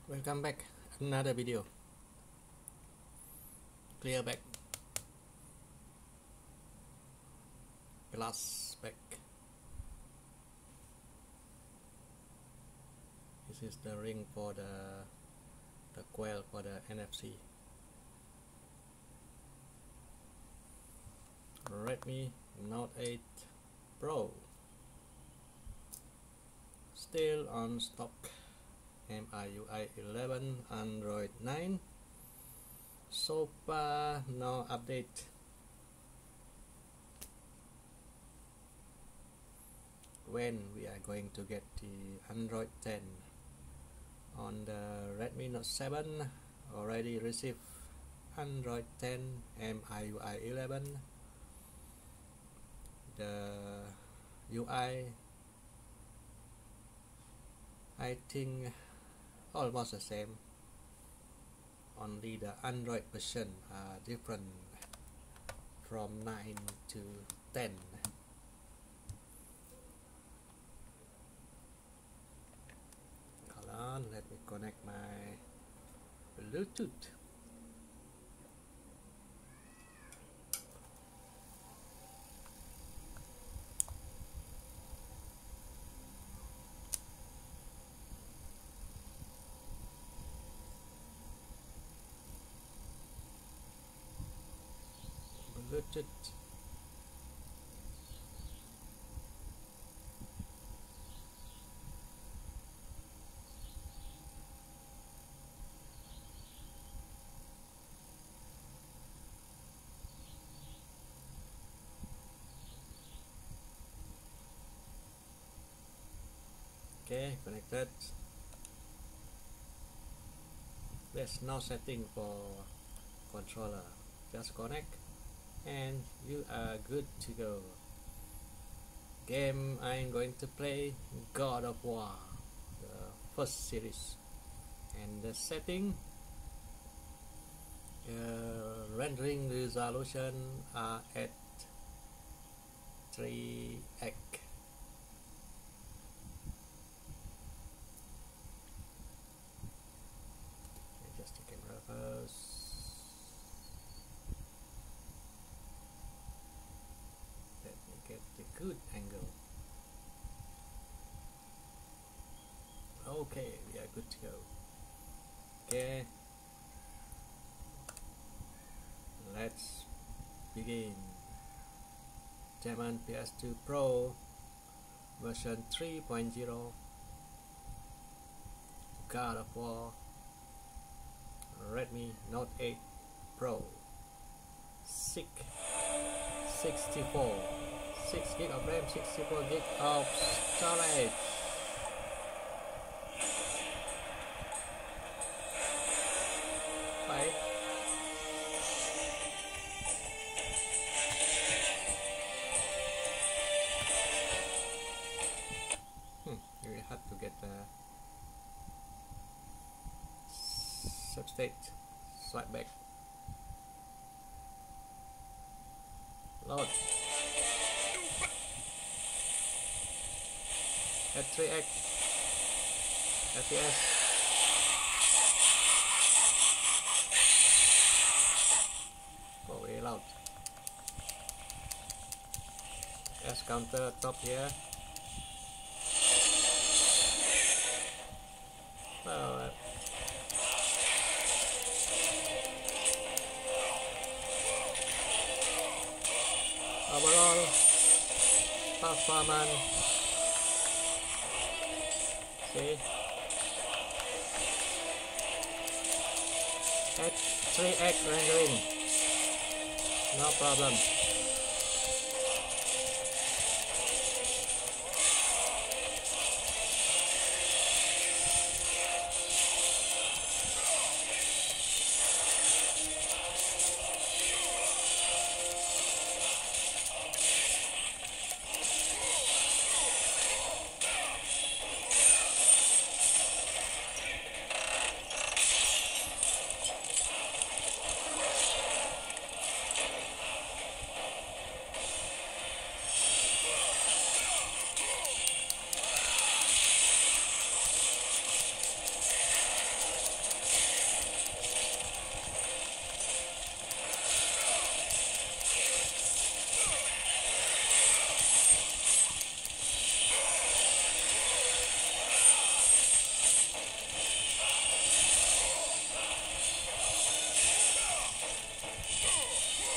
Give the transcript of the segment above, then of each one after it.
Welcome back, another video. Clear back, glass back. This is the ring for the coil for the NFC. Redmi Note 8 Pro, still on stock. MIUI 11, Android 9. So far, no update. When we are going to get the Android 10? On the Redmi Note 7, already received Android 10, MIUI 11. The UI, I think almost the same, only the Android version are different from 9 to 10. Hold on, let me connect my Bluetooth. Bluetooth. Okay, connected. There's no setting for controller, just connect and you are good to go. Game I'm going to play, God of War, the first series. And the setting, rendering resolution are at 3x. Just you can reverse. Get the good angle. Okay, we are good to go. Okay, let's begin. German PS2 Pro version 3.0, God of War, Redmi Note 8 Pro, 64 6 GB of RAM, 64 GB of storage. Right. You have to get the substate slide back. Load. At 3x FPS. Oh, very loud. S counter top here. Well, overall performance. See, at 3x rendering, no problem.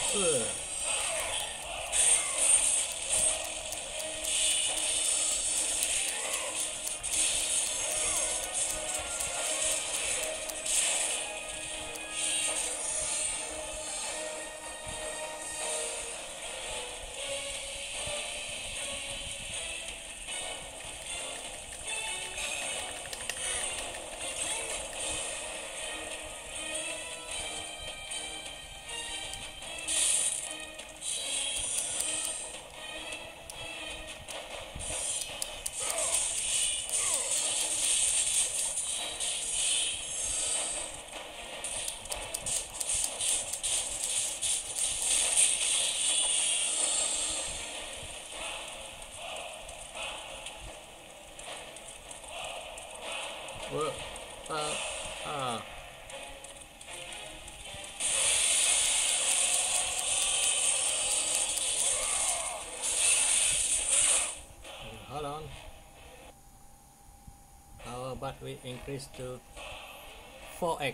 Ugh. Whoa. Ah. Hold on. How about we increase to 4x?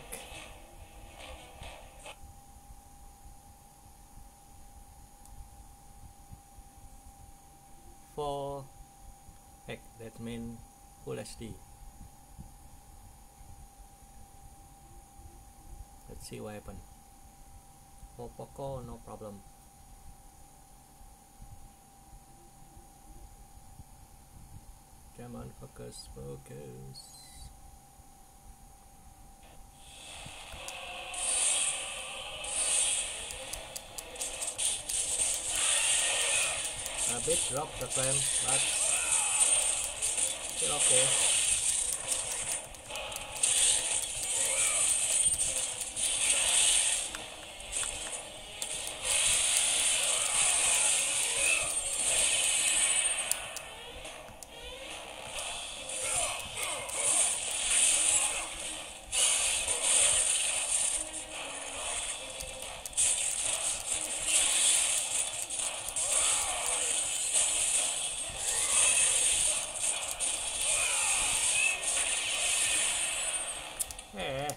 4x, that means full HD. Let's see what happens. For Poco, no problem. Come on, focus, focus. A bit drop the frame, but still okay. Yeah.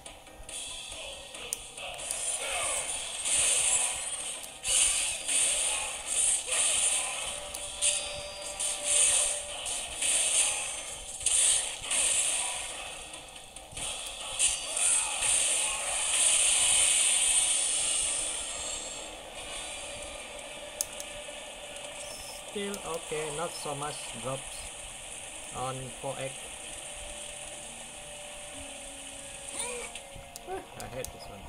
Still okay, not so much drops on 4x. I hate this one.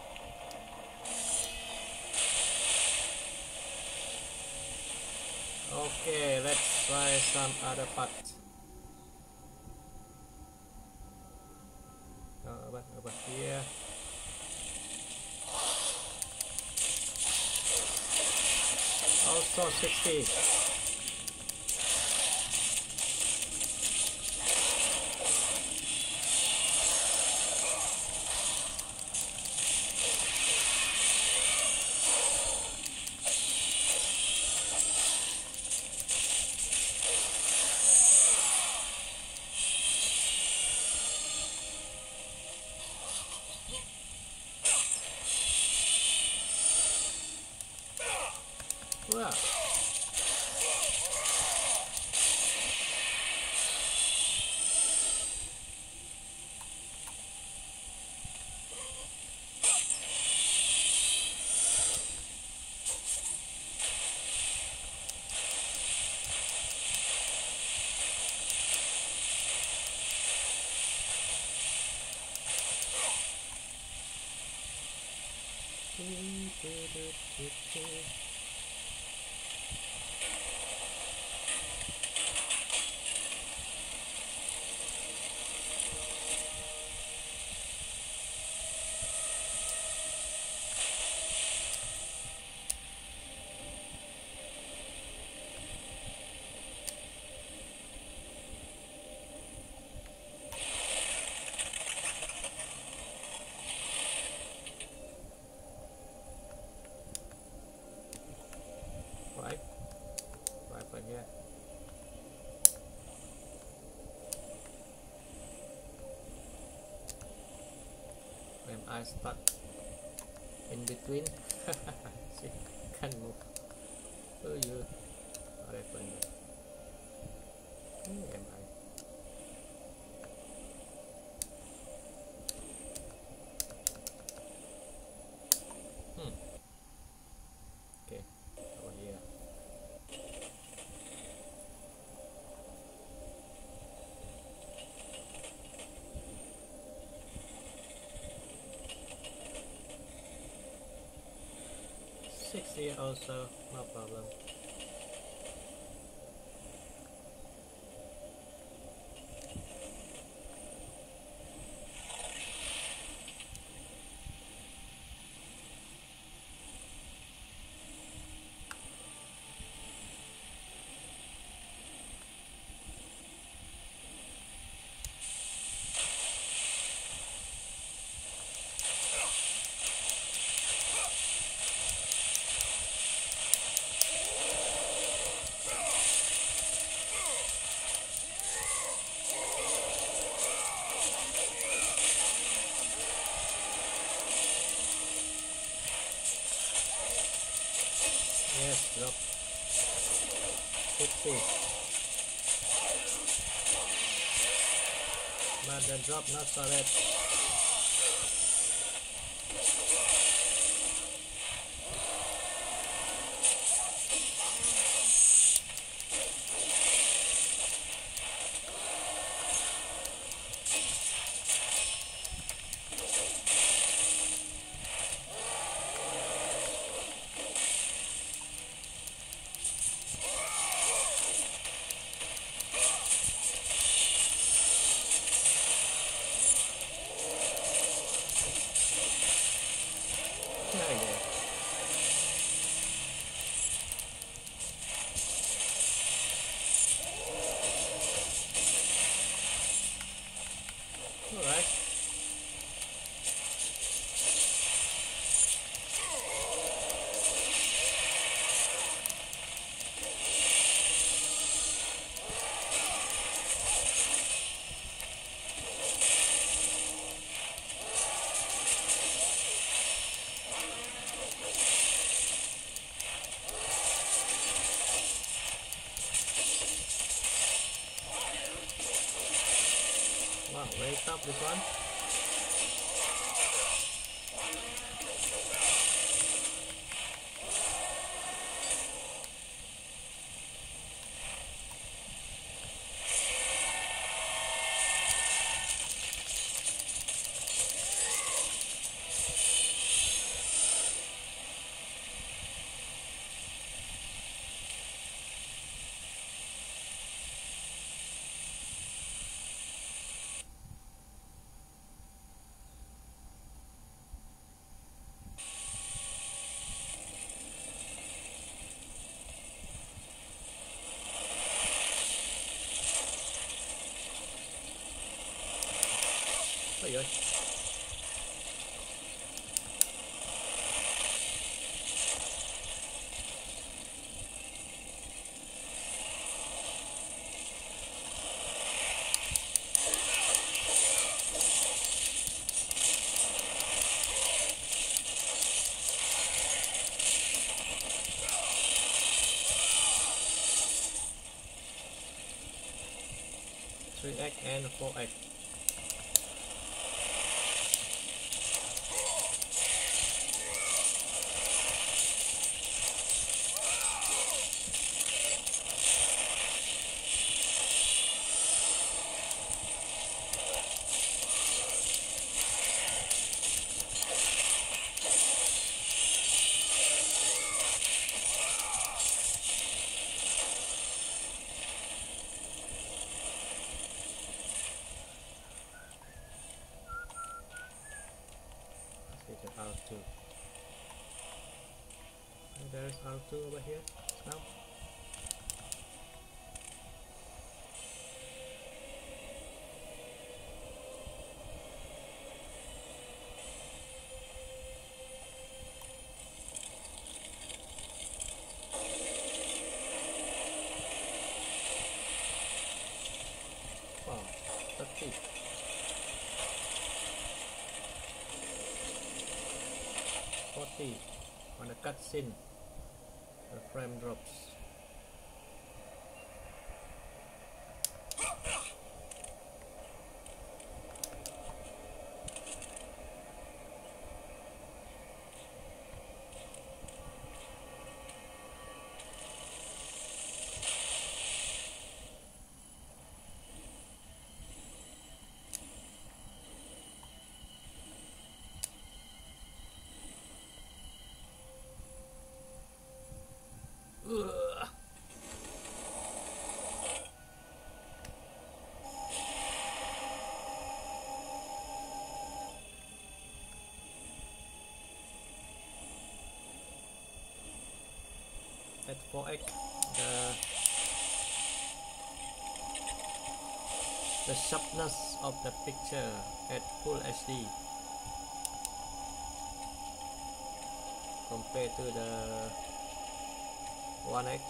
Okay, let's try some other parts. Over here. Also 60. Wow. Right here. When I stuck in between. See? can't move. Oh, you. What happened? Where am I? Okay, over here. Six here also, no problem. Yes, drop 50. But the drop not so red. Yeah, yeah. Alright. Wow, very tough this one. Ôi giời. Three egg and 4 egg. R2. And there's R2 over here now. Wow, 30. 40 on the cutscene. The frame drops. At 4x, the sharpness of the picture at full HD compared to the 1x.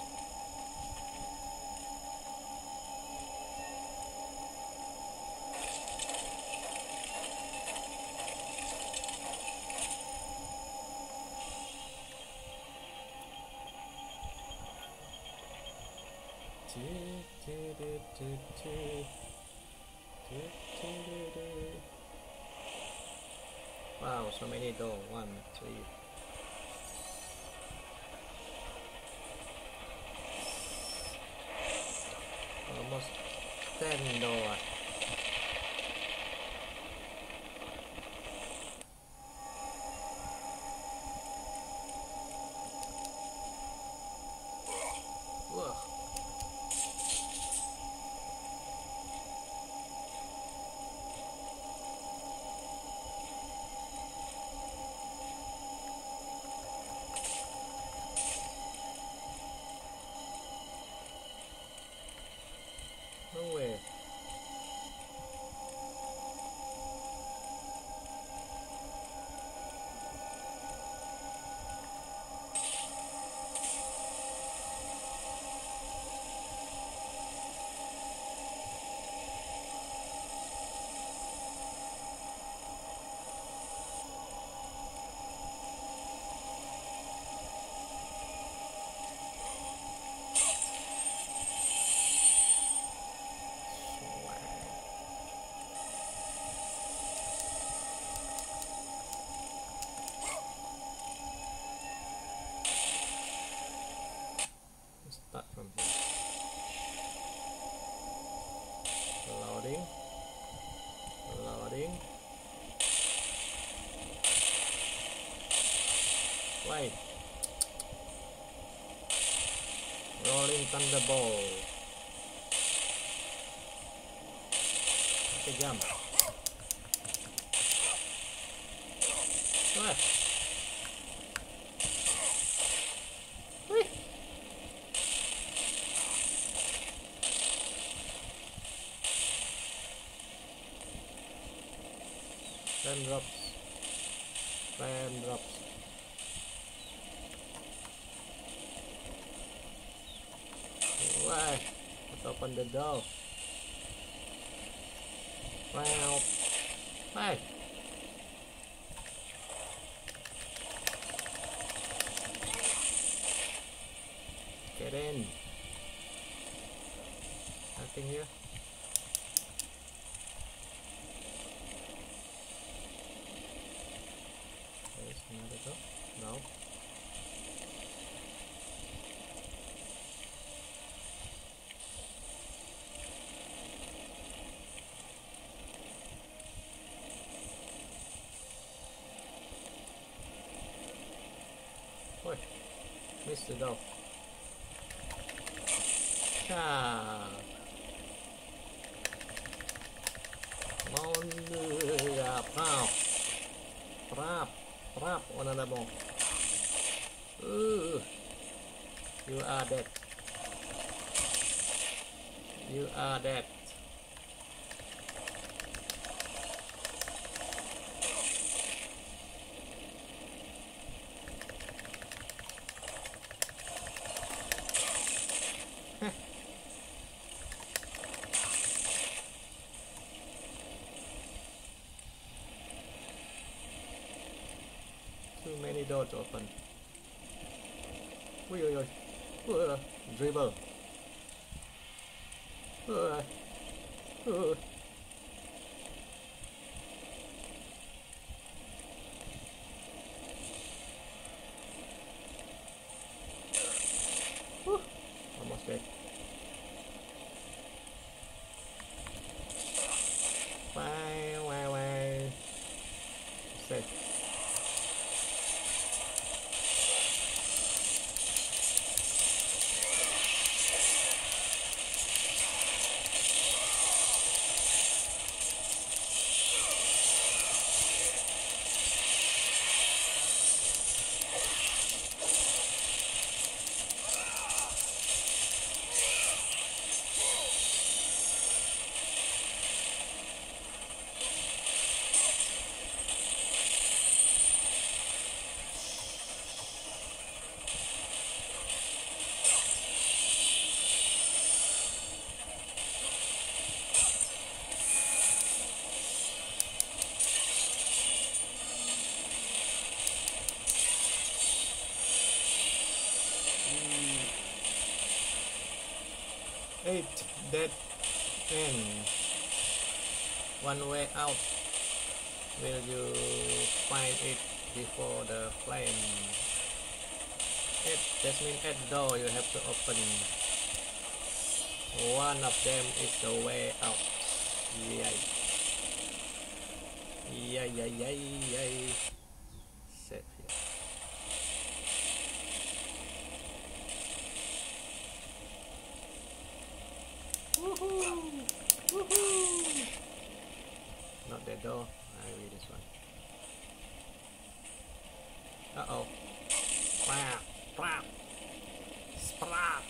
Wow, so many doors. 1, 3, almost 10 doors. Whoa. No way. Start from here. Loading. Loading. Wait. Rolling Thunderbolt. Okay, jump. What? Wait. 10 drops. 10 drops. Why? Let's open the door. Wow. Hey. Get in. Nothing here. There's another door. No. Wait. Missed the door. Ah. Prap. Prap. Prap. Another more. You are dead. You are dead. Too many doors open. Ui ui ui. Dribble. Uh, uh. Almost dead. Wow. Safe. Eight dead end. One way out. Will you find it before the flame? That means at door you have to open. One of them is the way out. Yay. Yay. Save here. Woohoo! Not that door. I read this one. Uh-oh. Wow. Sprat.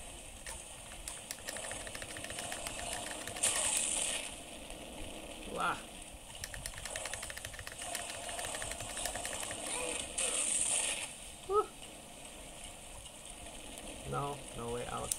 Wow. Woo. No way out.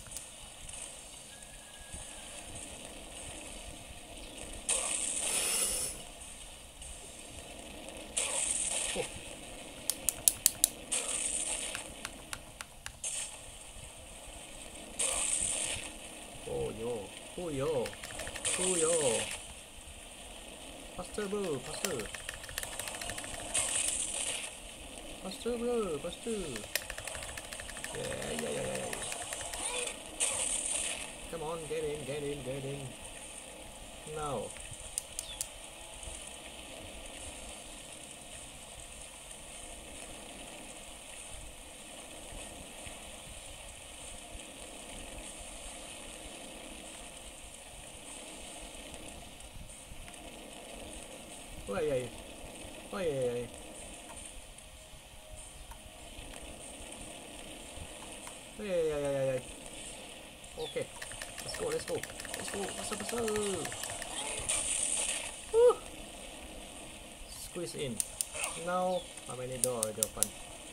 Oh yo. Faster bro, faster. Faster bro, faster. Yeah. Come on, get in. No. Oi. Okay, let's go. Faster. Woo. Squeeze in. Now, how many doors already open?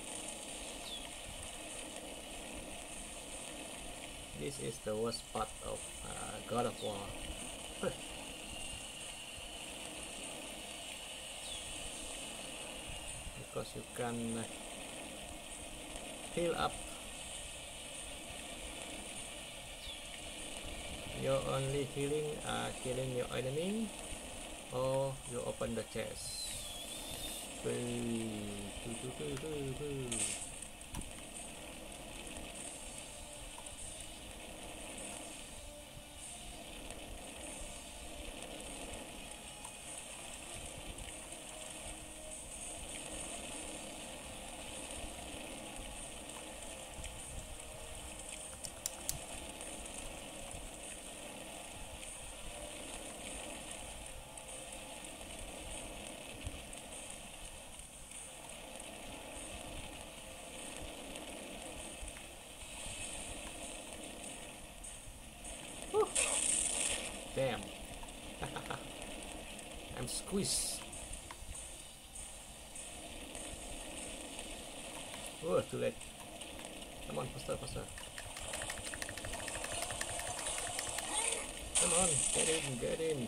This is the worst part of God of War. Because you can heal up. You're only healing, killing your enemy, or you open the chest. Damn. I'm squeezed. Oh, too late. Come on, faster. Come on, get in.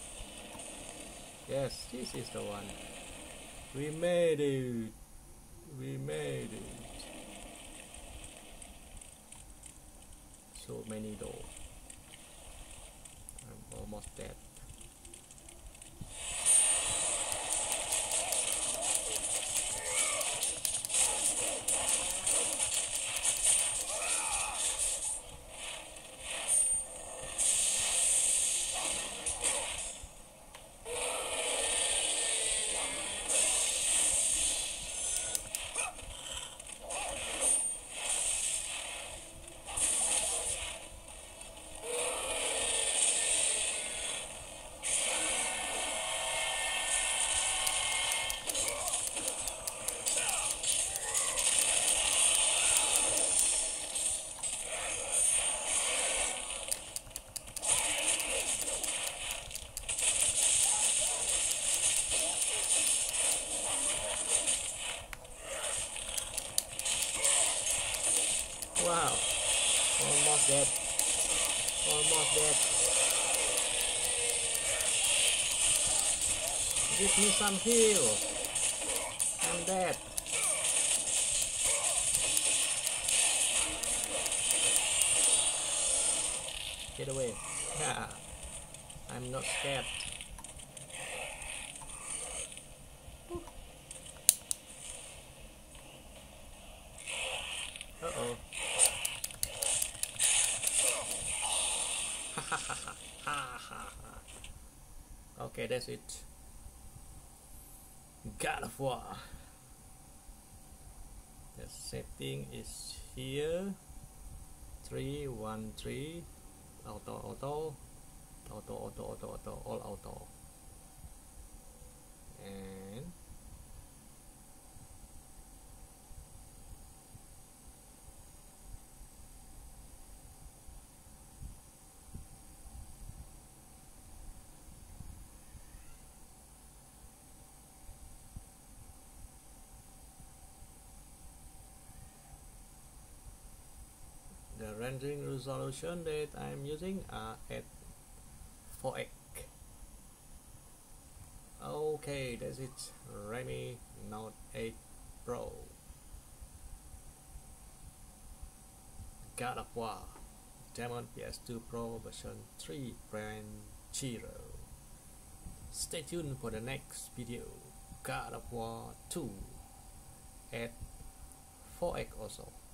Yes, this is the one. We made it. We made it. So many though. I'm almost dead. Wow, almost dead. Almost dead. Give me some heal. I'm dead. Get away. Yeah, I'm not scared. Uh-oh. Okay, that's it. God of War. The setting is here. 313 auto, all auto. And the rendering resolution that I'm using are at 4x. Okay, that's it. Redmi Note 8 Pro. God of War Demon PS2 Pro version 3.0. Stay tuned for the next video. God of War 2 at 4x also.